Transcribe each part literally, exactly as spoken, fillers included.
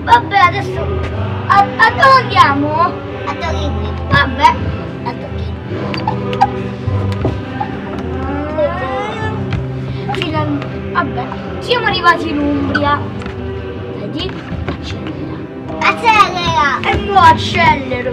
Vabbè, adesso a, a dove andiamo? A Torino. Vabbè, A Torino. fino a- vabbè, siamo arrivati in Umbria. Vedi? Accelera. Accelera. E mo accelero.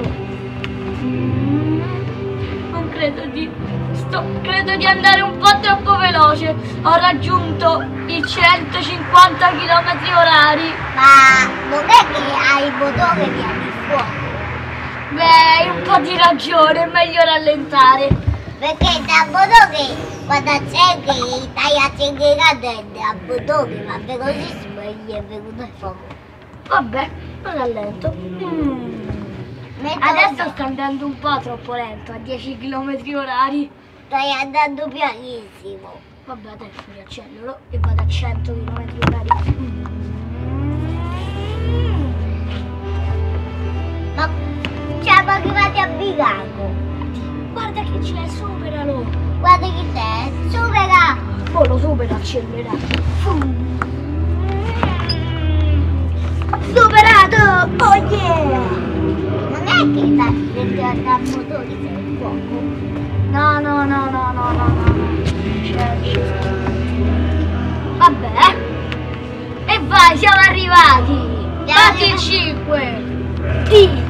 Non credo di. Sto, credo di andare un po' troppo veloce. Ho raggiunto i centocinquanta chilometri orari. Ma non è che hai il motore via di fuoco. Beh, hai un po' di ragione, è meglio rallentare. Perché da motore quando acceleri stai accelerando e da motore va velocissimo e gli è venuto il fuoco. Vabbè, lo rallento. Mm. Metto- Adesso sta andando un po' troppo lento, a dieci chilometri orari. Stai andando pianissimo. Vabbè, adesso riaccelero e vado a cento chilometri orari. Mm. Ma siamo arrivati a Milano. Guarda che c'è, superalo. Guarda chi c'è, supera. Oh, lo supero, accelera. Superato! Oh yeah! Non è che stai dentro al motore c'è il fuoco. No, no, no, no, no, no, no. C'è, c'è. Vabbè. E vai, siamo arrivati. Batti il cinque. T.